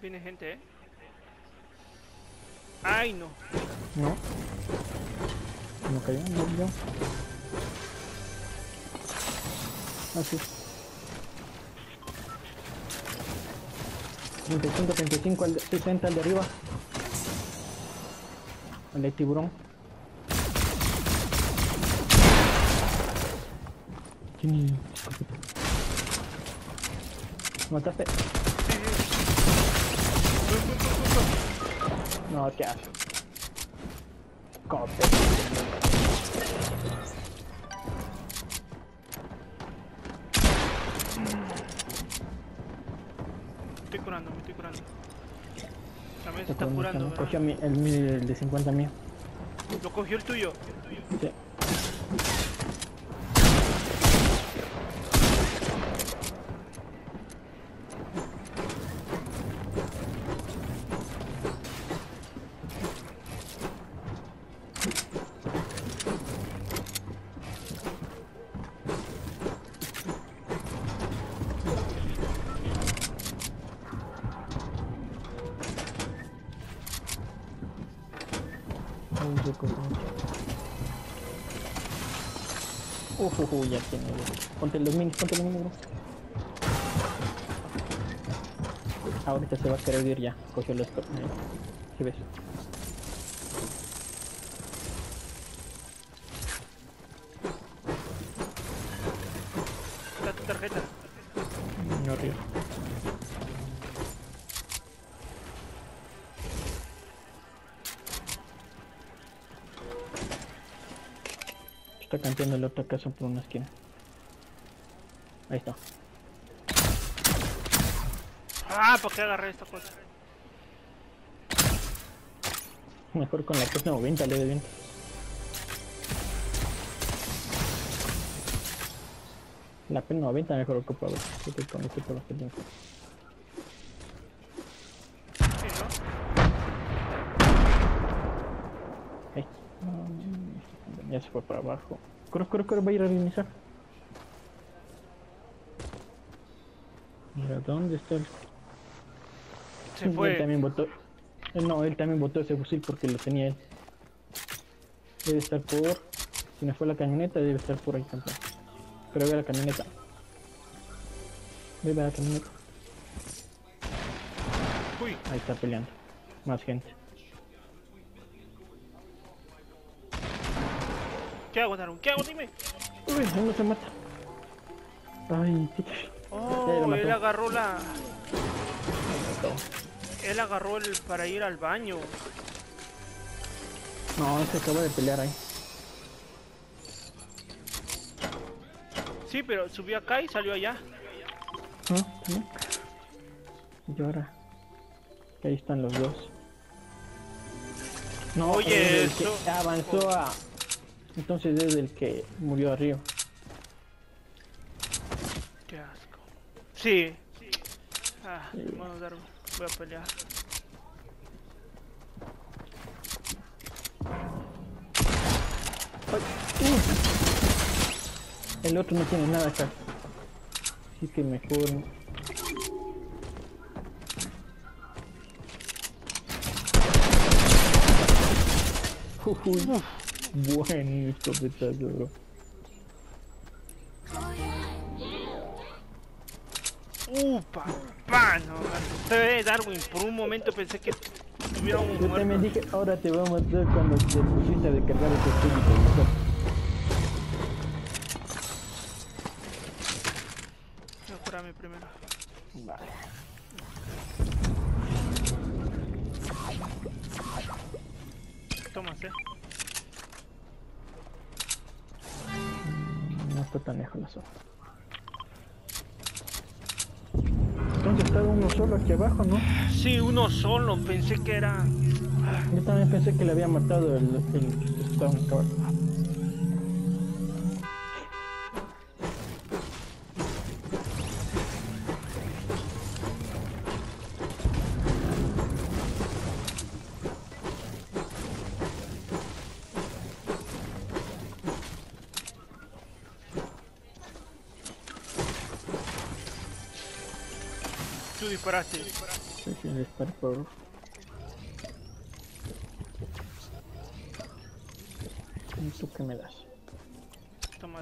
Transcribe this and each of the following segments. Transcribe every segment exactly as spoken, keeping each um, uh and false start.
Viene gente, eh. Ay, no. No. No cayó, no cayó. Así. treinta y cinco, treinta y cinco, al de, sesenta al de arriba. El de tiburón. Tiene... ¿Mataste? Sí, sí. Pum, pum, pum, pum, pum. No, qué asco. Cope. Me estoy curando, me estoy curando. También se está curando, ¿verdad? Cogió mi, el, el de cincuenta mío. Lo cogió el tuyo. Sí. Uf, uf, uf, ya tiene. Ponte los minis, ponte los minis, bro. Ahorita se va a querer ir ya. Cogió los... ¿Qué ves? Está tu tarjeta. No río. Está campeando la otra casa por una esquina. Ahí está. Ah, ¿por qué agarré esta cosa? Mejor con la P noventa le doy bien. La P noventa mejor ocupa, bro. Yo te con esto por los que tengo. Sí, ¿no? Ahí. Ya se fue para abajo. Corre, corre, corre, va a ir a reiniciar. Mira, ¿dónde está el...? Se fue. Él también botó... No, él también botó ese fusil porque lo tenía él. Debe estar por... Si no fue la camioneta, debe estar por ahí también. Pero ve la camioneta. Ve la camioneta. Uy. Ahí está peleando. Más gente. ¿Qué hago, Darun? ¿Qué hago? Dime. Uy, no se mata. Ay, qué... Oh, él agarró la... Él agarró el para ir al baño. No, se acaba de pelear ahí. Sí, pero subió acá y salió allá. ¿No? ¿No? Y ahora... Ahí están los dos. No, oye, es eso... que avanzó a... Entonces es el que murió arriba. Qué asco. Sí. Ah, bueno, Darun, voy a pelear. Ay, uh. El otro no tiene nada acá. Así que mejor... Uy, buen escopetazo, bro. Upa, pa, no, usted, Darwin, por un momento pensé que tuviera un Yo muerto. también dije, ahora te vamos a matar cuando te pusiste a descargar ese público. Voy a curarme primero. Vale. Toma, ¿eh? No está tan lejos la zona. Entonces estaba uno solo aquí abajo, ¿no? Sí, uno solo, pensé que era... Yo también pensé que le había matado el, el que estaba acá abajo. Tú disparaste. Sí. Sí, sí, el Star Power. ¿Y tú qué me das? Toma.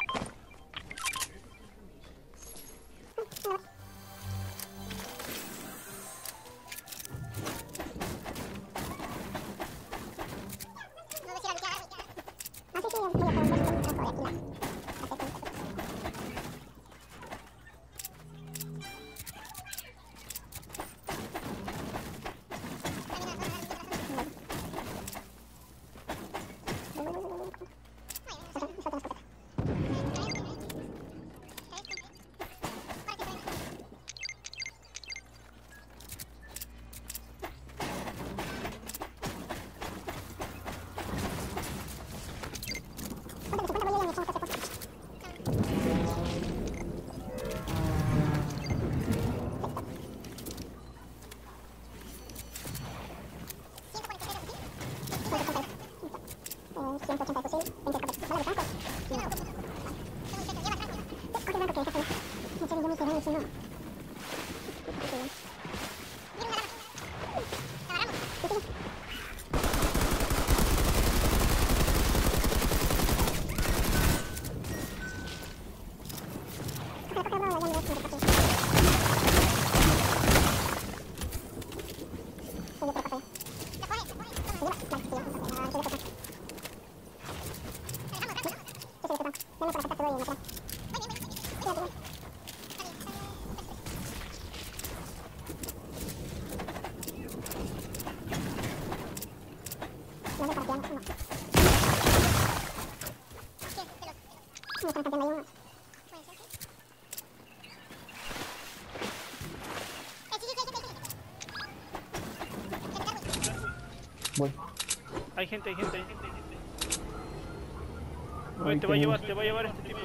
Voy. Hay gente, hay gente, hay gente. Hay gente. Oye, Ahí te va a tenemos. llevar, te va a llevar este tipo.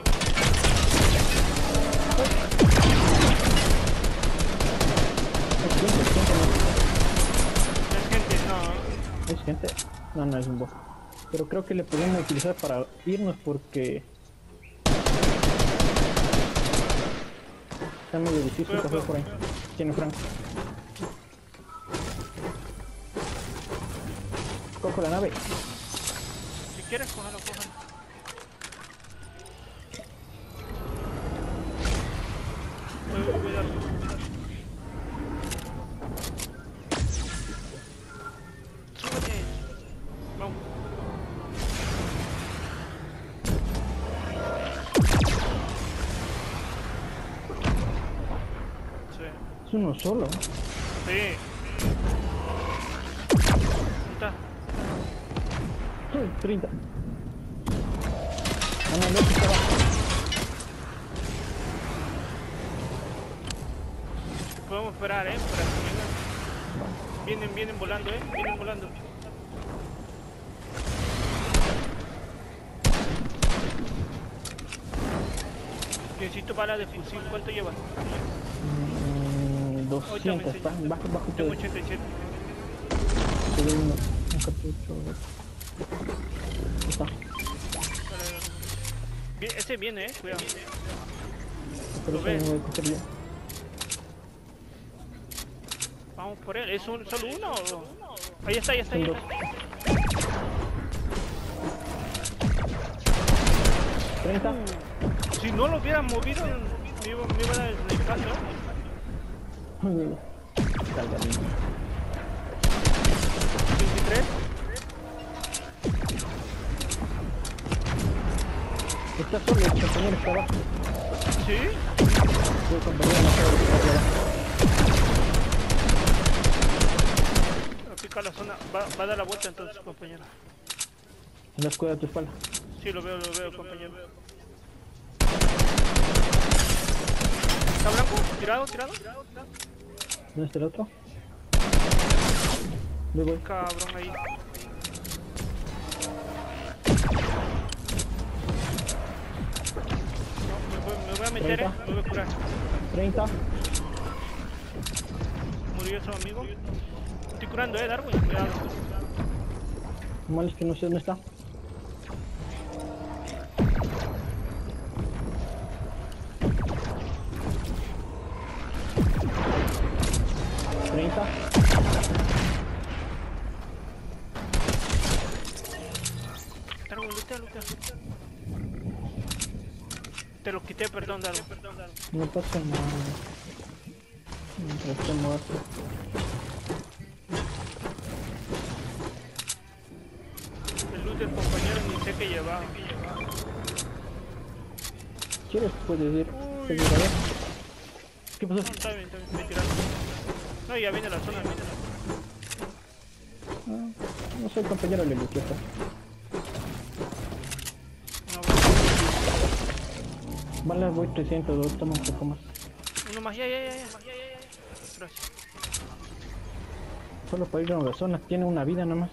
¿Es gente? ¿Es gente? No. Es gente, no. ¿Es gente? No, no es un bot. Pero creo que le podemos utilizar para irnos porque... Está medio difícil Cuidado, coger cuidado. por ahí. Tiene Frank. Cojo la nave. Si quieres, cójalo, cójalo. Cuidado, cuidado. Súbete. Vamos. Sí. Es uno solo. Sí. ¿Dónde está? Uy, treinta. Ah, no, no, está abajo. Podemos esperar, eh, para que vengan. Vienen, vienen volando, eh, vienen volando. Necesito balas de fusil, ¿cuánto llevas? Mm, doscientos, está. Bajo, bajo todo. Tengo ochenta y siete. Te doy uno, un cartucho. Ahí está. Bien, ese viene, eh, cuidado. Pero Lo eso ves. no voy a coger yo. Vamos por él, ¿es un, solo uno o...? Ahí está, ahí está, ahí Son está. treinta. Si no lo hubieran movido, me iba, me iba a dar el snipazo. Salga bien. veintitrés. Está solo, el compañero está abajo. ¿Sí? El compañero no sabe lo que está abajo. Pica la zona, va, va a dar la vuelta entonces, compañero. La escuela a tu espalda. Sí, lo veo, lo veo, compañero. ¿Está blanco? ¿Tirado, tirado? ¿Dónde está el otro? Me voy. Cabrón, ahí. No, me voy, me voy a meter, eh. Me voy a curar. treinta. Murió su amigo. Estoy curando, eh, Darwin. Cuidado. Lo malo es que no sé dónde está. treinta. lutea, lutea. Te lo quité, perdón, Darwin. No pasa nada. Mientras esté muerto. El loot del compañero ni sé qué llevaba. ¿Quieres? Puedes ir. Uy. Puedes ir a ver. ¿Qué pasó? No, está bien, está bien, estoy tirando. No, ya viene la zona, viene la zona. Ah, no soy compañero de Luquieta. No, Balas voy trescientos dos, toma un poco más. uno más, ya, ya, ya, ya, ya, ya, ya. Gracias. Solo para ir a una zona, tiene una vida nada más.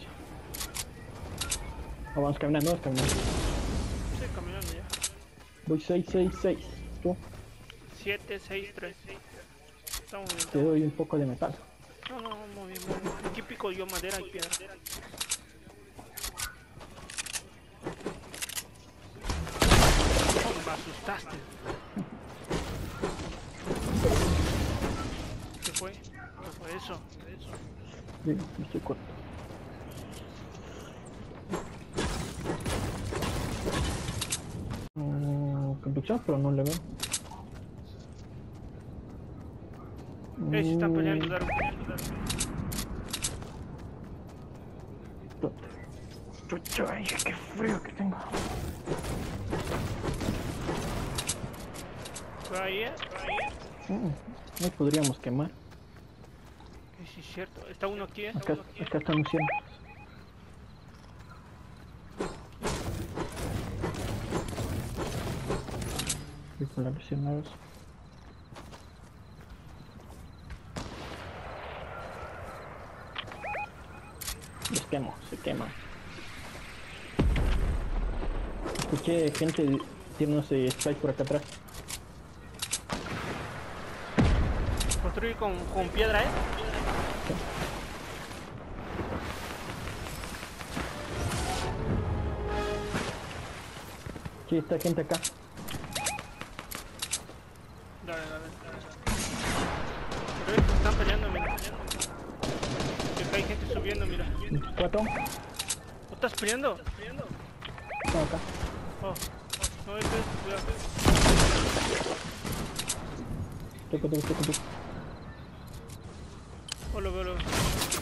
Ah, vamos caminando, vamos caminando. Estoy caminando ya. Voy seis seis seis. Tú, siete, seis, tres. Estamos bien. te Estamos... doy un poco de metal. No, no, muy bien, muy bien. Aquí pico yo madera y piedra. Oh, me asustaste. ¿Qué fue? ¿Qué fue eso? ¿Qué fue eso? Bien, me estoy corto. Mm, conducción, pero no le veo. Eh, se están Mm, peleando, Darwin. Chucha, ay, qué frío que tengo. ¿Fue ahí, eh? Mm, no podríamos quemar. Sí, sí, es cierto. Está uno aquí, eh. Acá, acá están haciendo. Voy con las lesionadas. Los quemo, se queman. Escuché gente tirándose spike por acá atrás. Construir con, con piedra, eh. Sí, está gente acá. Dale, dale, dale. Pero estos están peleando, mira. Que acá hay gente subiendo, mira. ¿Cuatro? ¿No estás peleando? No, acá. Oh, no, este es, cuidado. Toco, toco, toco, toco. Oh, lo veo, lo veo.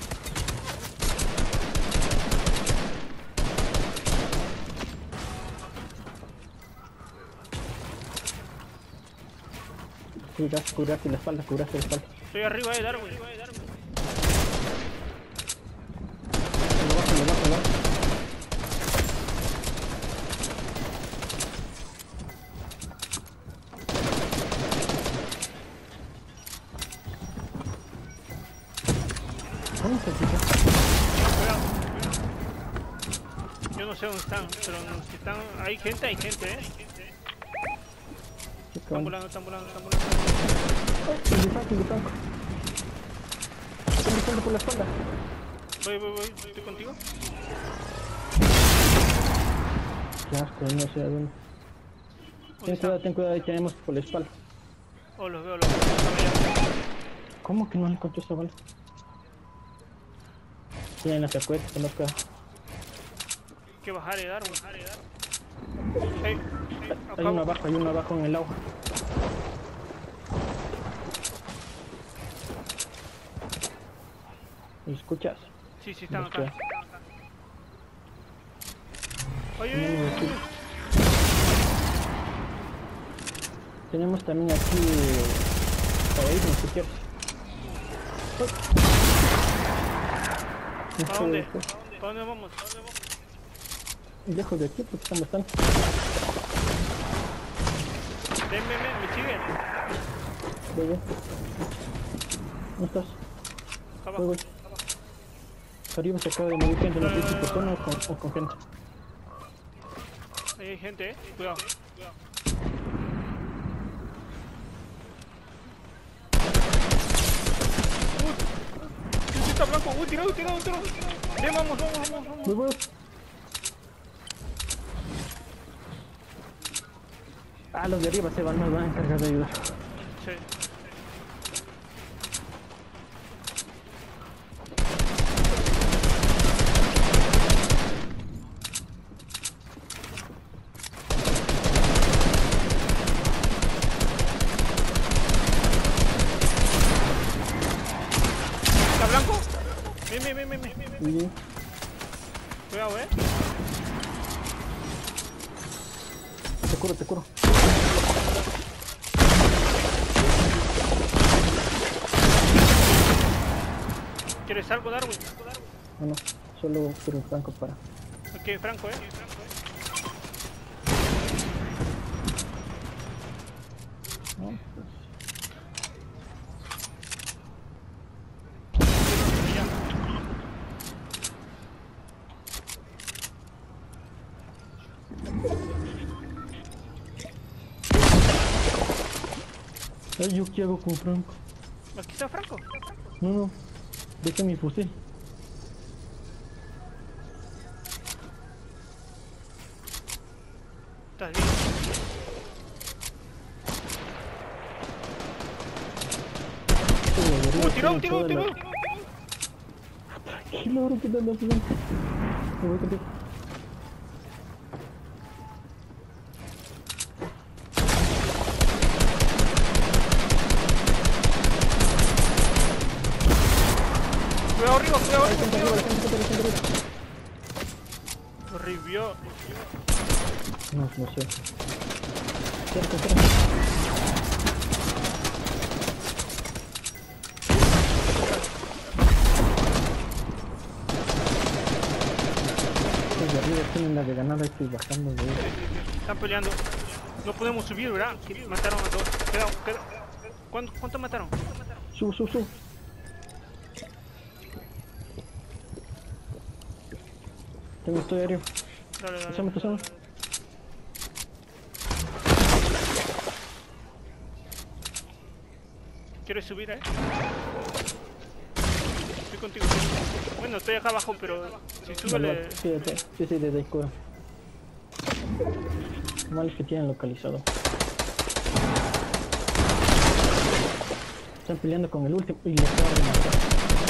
Cuidate, cuidate la espalda, cuidate la espalda. Estoy arriba, eh, Darwin. Lo bajo, lo bajo, lo bajo. ¿Cómo se fija? Cuidado. Yo no sé dónde están, pero los que están... Hay gente, hay gente, eh. Están volando, están volando, están volando. El difanco, el difanco. Estoy disparando por la espalda. Voy, voy, voy. ¿Estoy contigo? Qué asco, no sé a dónde. Ten cuidado, ten cuidado, ahí tenemos por la espalda. Oh, los veo, los veo. Están allá. ¿Cómo que no le encontré esta bala? Tienen la secuela, que no queda. Hay que bajar, eh, Darwin. Hey, hey, Hay uno abajo, hay uno abajo en el agua. ¿Me escuchas? Sí, sí, están No acá. sé. Oye, No, oye, no, oye, sí. oye. Tenemos también aquí para irnos si quieres. ¿Para dónde? ¿Para dónde vamos? ¿Para dónde vamos? Lejos de aquí porque están bastante. Ven, ven, ven, me siguen. Voy, voy. ¿Dónde estás? Acá Voy, abajo. voy. Arriba se acaba de morir gente, no sé si persona o con, o con gente. Ahí hay gente, eh. Cuidado. Uy, está blanco. Uy, tirado, tirado, tirado. Ven, vamos, vamos, vamos, vamos. Voy, voy. Ah, los de arriba se van, nos van a encargar de ayudar. Sí. Cuidado, eh. Te curo, te curo. ¿Quieres algo, Darwin? No, no, solo quiero un franco para... Ok, Franco, eh. No, pues... Ay, ¿yo qué hago con Franco? Aquí está Franco. No, no, deja mi fusil. ¿Estás bien? Uh, tiró, tiró, tiró. Tranquilo, bro, ¿qué tal la ciudad? Me voy contigo. Cuidado arriba, cuidado Ahí arriba, está, cuidado. arriba, está, está, está, está, está. Lo revivió. No, no sé. Cerca, cerca. Los de arriba tienen la de ganar, estoy bajando de ellos. Están peleando. No podemos subir, ¿verdad? Que mataron a dos. Queda, queda. ¿Cuánto, ¿Cuánto mataron? Sub, sub, sub. Tengo estoy arriba. Dale, dale. Pasame, pasame. ¿Quieres subir, eh? Estoy contigo. Bueno, estoy acá abajo, pero si súbele. Sí, sí, sí, sí, desde ahí cura. Lo malo es que tienen localizado. Están peleando con el último y le acaban de matar.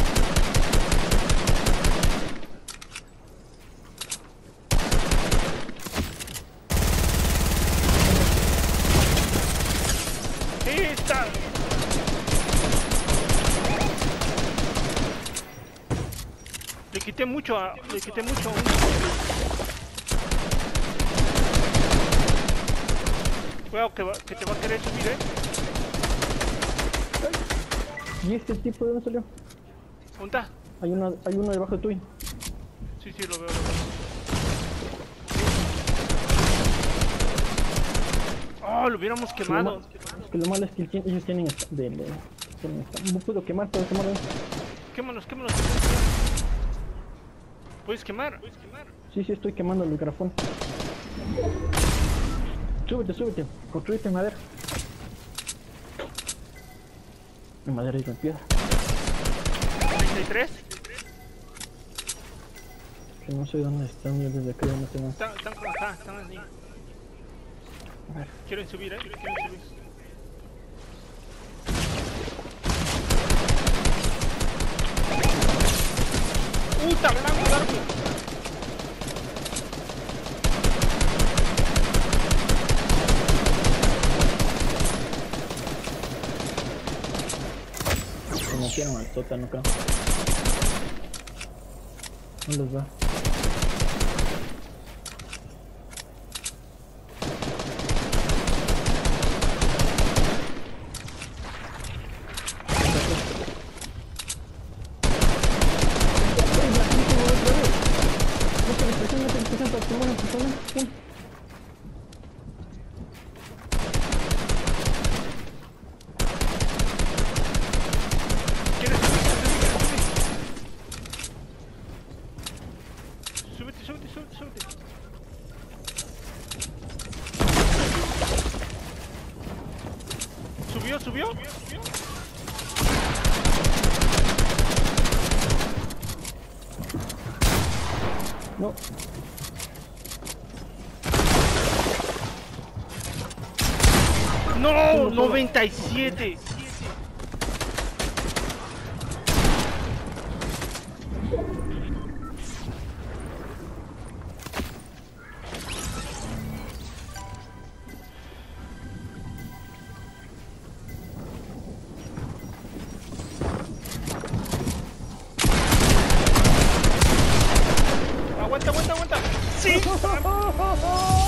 ¡Sí, está! Le quité mucho a... Le quité mucho a uno. Cuidado que, va, que te va a querer subir, eh. ¿Y este tipo de dónde salió? ¿Dónde está? Hay uno, hay uno debajo de tuyo. Sí, sí, lo veo, lo veo. Oh, lo hubiéramos quemado. Es que lo malo es que el- ellos tienen esta, de, de, tienen esta. No puedo quemar, puedo quemar. Quémanos, quémanos. ¿Puedes quemar? ¿Puedes quemar? Sí, sí, estoy quemando el micrófono. Súbete, súbete. Construiste madera. En madera y con piedra. treinta y tres. Que no sé dónde están, yo desde acá ya no tengo. Están, están por acá, están así. A ver. Quieren subir, eh. Quieren subir. ¡Puta, blanco, Darwin! Se metieron al sótano acá. ¿Dónde les va? ¿Quieres subir? Súbete, súbete, súbete, súbete. ¿Subió, subió? No. ¡No! ¡noventa y siete! Aguanta, aguanta. Sí.